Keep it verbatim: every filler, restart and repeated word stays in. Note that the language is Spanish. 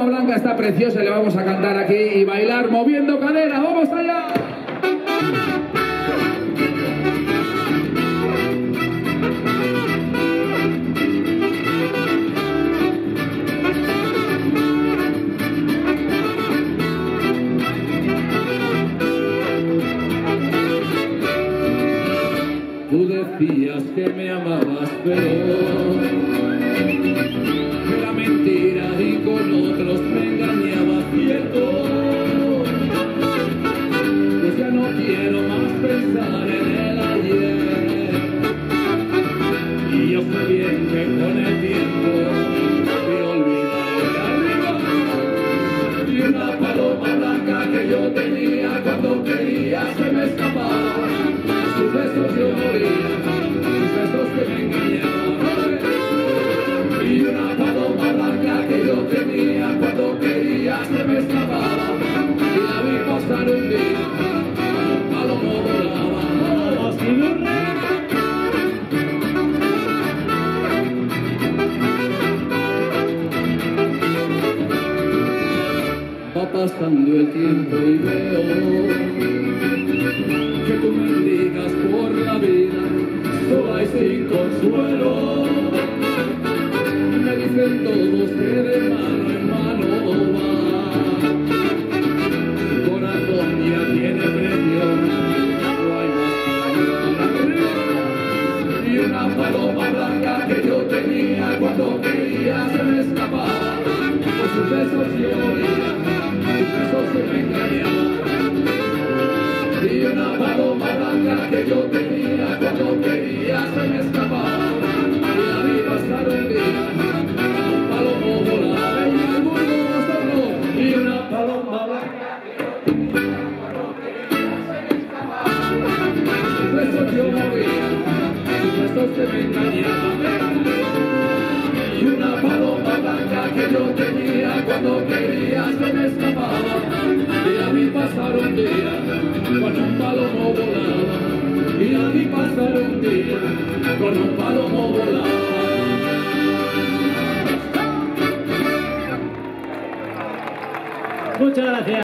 paloma blanca está preciosa, le vamos a cantar aquí y bailar moviendo cadera. ¡Vamos allá! Tú decías que me amabas, pero era mentira y con otros me engañabas, cierto. Pues ya no quiero más pensar en el ayer. Y yo sé bien que con el tiempo me olvidaré arriba. Y una paloma blanca que yo tenía cuando quería se me escapaba. Sus besos yo moría, sus besos que me engañaban. Y una paloma blanca que yo tenía cuando quería se me escapaba. Y la vi pasar un día, cuando un palomo volaba. ¡Oh, sin un rey! Va pasando el tiempo y veo que tú mendigas por la vida, sola y sin consuelo. Me dicen todos que de mano en mano va. Tu corazón ya tiene precio, no hay más que arriba. Y una paloma blanca que yo tenía cuando quería se me escapaba. Por sus besos yo moría, sus besos que me engañaban. Y una paloma blanca que yo tenía cuando quería se me escapaba. Y la vi pasar un día, un palomo volaba en el mundo nosotros. Y una paloma blanca que yo tenía cuando quería se me escapaba. Sus besos yo moría, sus besos que me engañaban. Y una paloma blanca que yo tenía cuando quería se me escapaba. Y la vi pasar un día, con un palomo volaba. Y la vi pasar un día, con un palomo volaba. Muchas gracias.